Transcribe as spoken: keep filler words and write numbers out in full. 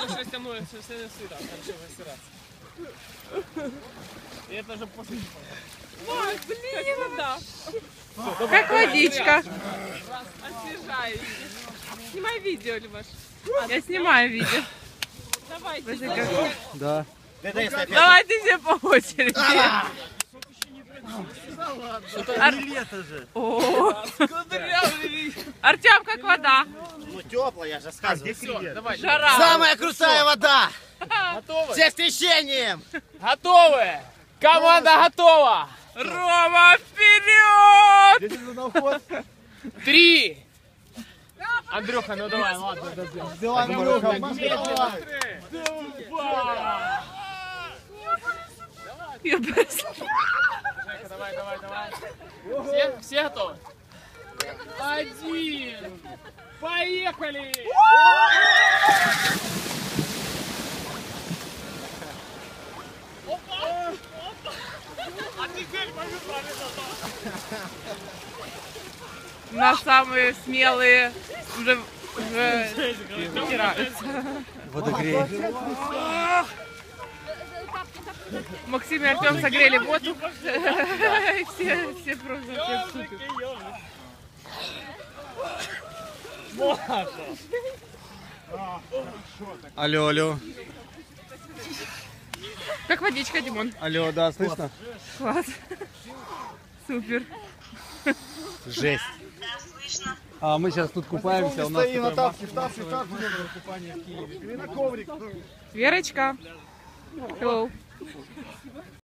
шерсть омоет, все сыра, хорошо высыраться. И это же после... Ой, блин, вода. Как водичка. Освежающий. Снимай видео, Любаш. Я снимаю видео. Давайте. Да. Давайте все по очереди. Ар... же. О. Артем, как вода? Ну теплая, я же сказываю. Все, давай. Жара. Самая крутая вода! Готовы? Все с крещением! Готовы! Команда готова! Рома, вперед! Здесь на вход. Три! Андрюха, ну давай, ладно, дадим. Взяла на руку. Я просто... Жека, давай, давай, давай. Все, все готовы? Один! Поехали! Опа! Опа! А теперь повезла, На самые смелые уже, уже втираются. Водогрей. Максим и Артем согрели воду. Все, все просто все в супер. Алло, алло. Как водичка, Димон? Алло, да, слышно? Класс. Супер. Жесть. А мы сейчас тут купаемся. У нас на тапке, в тапке, в тапке. Купание в Киеве. Или на коврик. Верочка. Hello.